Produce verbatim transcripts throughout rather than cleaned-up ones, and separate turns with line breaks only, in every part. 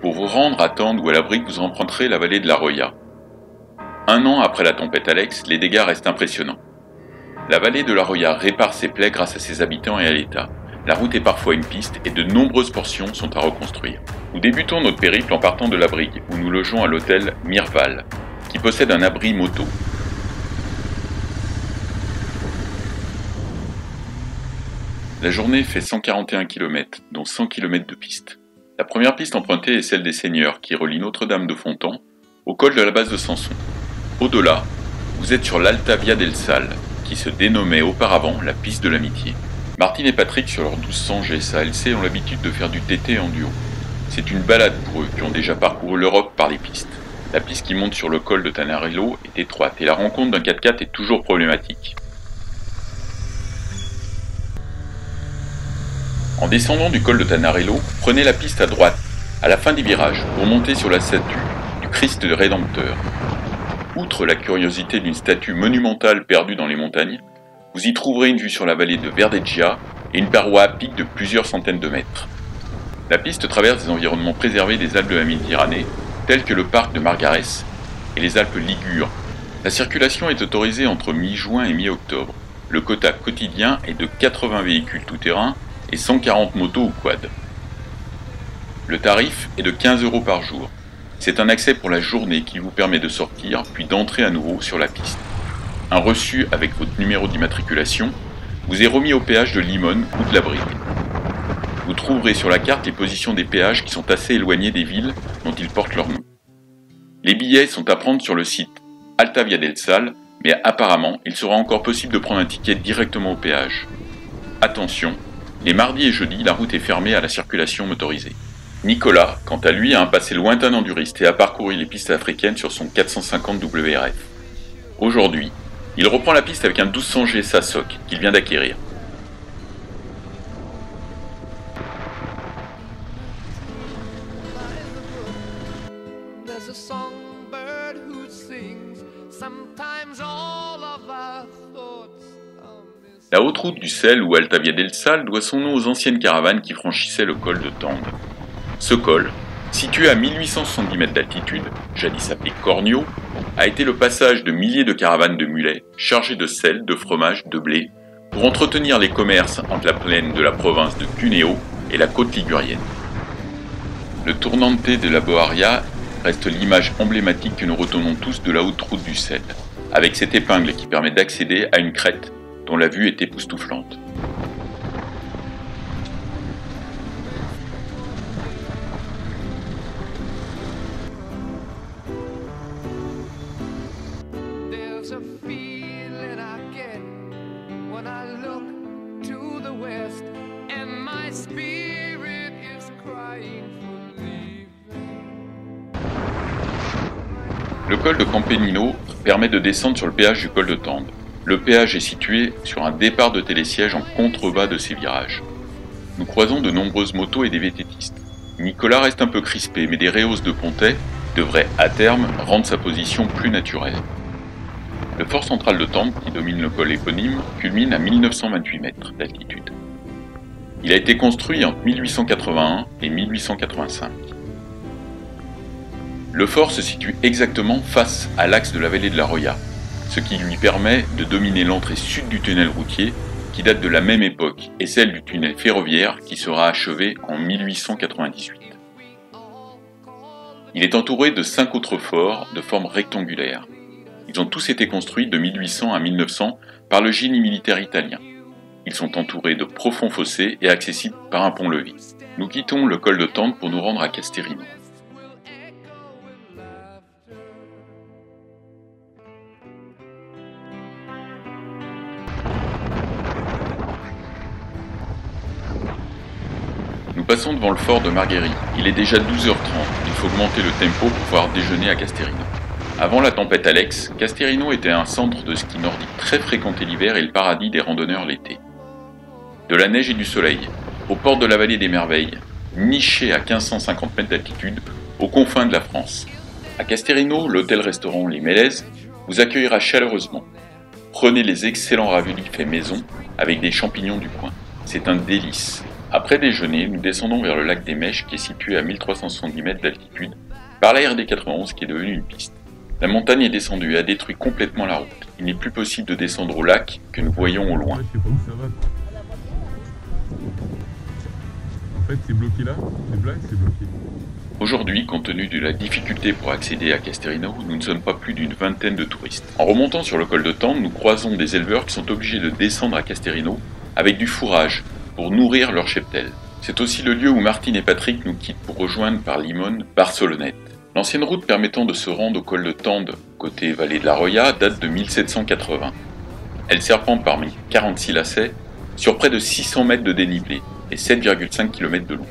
Pour vous rendre à Tende ou à la Brique, vous emprunterez la vallée de la Roya. Un an après la tempête Alex, les dégâts restent impressionnants. La vallée de la Roya répare ses plaies grâce à ses habitants et à l'État. La route est parfois une piste et de nombreuses portions sont à reconstruire. Nous débutons notre périple en partant de la Brigue, où nous logeons à l'hôtel Mirval, qui possède un abri moto. La journée fait cent quarante et un kilomètres, dont cent kilomètres de piste. La première piste empruntée est celle des Seigneurs, qui relie Notre-Dame de Fontan au col de la base de Samson. Au-delà, vous êtes sur l'Alta Via del Sal, qui se dénommait auparavant la piste de l'amitié. Martine et Patrick, sur leurs douze cents G S A L C, ont l'habitude de faire du T T en duo. C'est une balade pour eux qui ont déjà parcouru l'Europe par les pistes. La piste qui monte sur le col de Tanarello est étroite et la rencontre d'un quatre-quatre est toujours problématique. En descendant du col de Tanarello, prenez la piste à droite, à la fin des virages, pour monter sur la statue du Christ Rédempteur. Outre la curiosité d'une statue monumentale perdue dans les montagnes, vous y trouverez une vue sur la vallée de Verdeggia et une paroi à pic de plusieurs centaines de mètres. La piste traverse des environnements préservés des Alpes de la Méditerranée, tels que le parc de Margarès et les Alpes Ligures. La circulation est autorisée entre mi-juin et mi-octobre. Le quota quotidien est de quatre-vingts véhicules tout-terrain et cent quarante motos ou quads. Le tarif est de quinze euros par jour. C'est un accès pour la journée qui vous permet de sortir puis d'entrer à nouveau sur la piste. Un reçu avec votre numéro d'immatriculation vous est remis au péage de Limone ou de la Brigue. Vous trouverez sur la carte les positions des péages qui sont assez éloignés des villes dont ils portent leur nom. Les billets sont à prendre sur le site Alta Via del Sal, mais apparemment il sera encore possible de prendre un ticket directement au péage. Attention, les mardis et jeudis, la route est fermée à la circulation motorisée. Nicolas, quant à lui, a un passé lointain d'enduriste et a parcouru les pistes africaines sur son quatre cent cinquante W R F. Aujourd'hui, il reprend la piste avec un douze cents G S A S O C qu'il vient d'acquérir. La haute route du sel ou Alta Via del Sal doit son nom aux anciennes caravanes qui franchissaient le col de Tende. Ce col, situé à mille huit cent soixante-dix mètres d'altitude, jadis appelé Cornio, a été le passage de milliers de caravanes de mulets chargées de sel, de fromage, de blé, pour entretenir les commerces entre la plaine de la province de Cuneo et la côte ligurienne. Le tournante de la Boaria reste l'image emblématique que nous retenons tous de la haute route du sel, avec cette épingle qui permet d'accéder à une crête dont la vue est époustouflante. Le col de Campenino permet de descendre sur le péage du col de Tende. Le péage est situé sur un départ de télésiège en contrebas de ces virages. Nous croisons de nombreuses motos et des vététistes. Nicolas reste un peu crispé, mais des rehausses de pontet devraient, à terme, rendre sa position plus naturelle. Le fort central de Tende, qui domine le col éponyme, culmine à mille neuf cent vingt-huit mètres d'altitude. Il a été construit entre mille huit cent quatre-vingt-un et mille huit cent quatre-vingt-cinq. Le fort se situe exactement face à l'axe de la vallée de la Roya, ce qui lui permet de dominer l'entrée sud du tunnel routier qui date de la même époque et celle du tunnel ferroviaire qui sera achevé en mille huit cent quatre-vingt-dix-huit. Il est entouré de cinq autres forts de forme rectangulaire. Ils ont tous été construits de mille huit cents à mille neuf cents par le génie militaire italien. Ils sont entourés de profonds fossés et accessibles par un pont-levis. Nous quittons le col de Tende pour nous rendre à Casterino. Nous passons devant le fort de Margheri. Il est déjà douze heures trente. Il faut augmenter le tempo pour pouvoir déjeuner à Casterino. Avant la tempête Alex, Casterino était un centre de ski nordique très fréquenté l'hiver et le paradis des randonneurs l'été. De la neige et du soleil, aux portes de la vallée des merveilles, niché à quinze cent cinquante mètres d'altitude, aux confins de la France. À Casterino, l'hôtel-restaurant Les Mélèzes vous accueillera chaleureusement. Prenez les excellents ravioli faits maison avec des champignons du coin. C'est un délice. Après déjeuner, nous descendons vers le lac des Mèches qui est situé à mille trois cent soixante-dix mètres d'altitude par la R D quatre-vingt-onze qui est devenue une piste. La montagne est descendue et a détruit complètement la route. Il n'est plus possible de descendre au lac que nous voyons au loin.
Ouais, je sais pas où ça va. En fait, c'est bloqué là, c'est blague, c'est bloqué.
Aujourd'hui, compte tenu de la difficulté pour accéder à Casterino, nous ne sommes pas plus d'une vingtaine de touristes. En remontant sur le col de Tende, nous croisons des éleveurs qui sont obligés de descendre à Casterino avec du fourrage pour nourrir leur cheptel. C'est aussi le lieu où Martine et Patrick nous quittent pour rejoindre par Limone Barcelonnette. L'ancienne route permettant de se rendre au col de Tende, côté vallée de la Roya, date de mille sept cent quatre-vingts. Elle serpente parmi quarante-six lacets sur près de six cents mètres de dénivelé et sept virgule cinq kilomètres de long.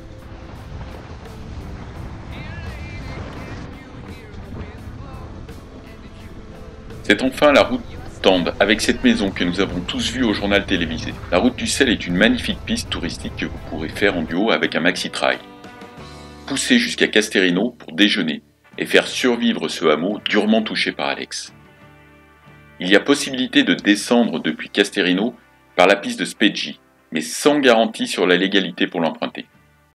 C'est enfin la route Tende, avec cette maison que nous avons tous vue au journal télévisé. La route du sel est une magnifique piste touristique que vous pourrez faire en duo avec un maxi-trail. Poussez jusqu'à Casterino pour déjeuner et faire survivre ce hameau durement touché par Alex. Il y a possibilité de descendre depuis Casterino par la piste de Speggi, mais sans garantie sur la légalité pour l'emprunter.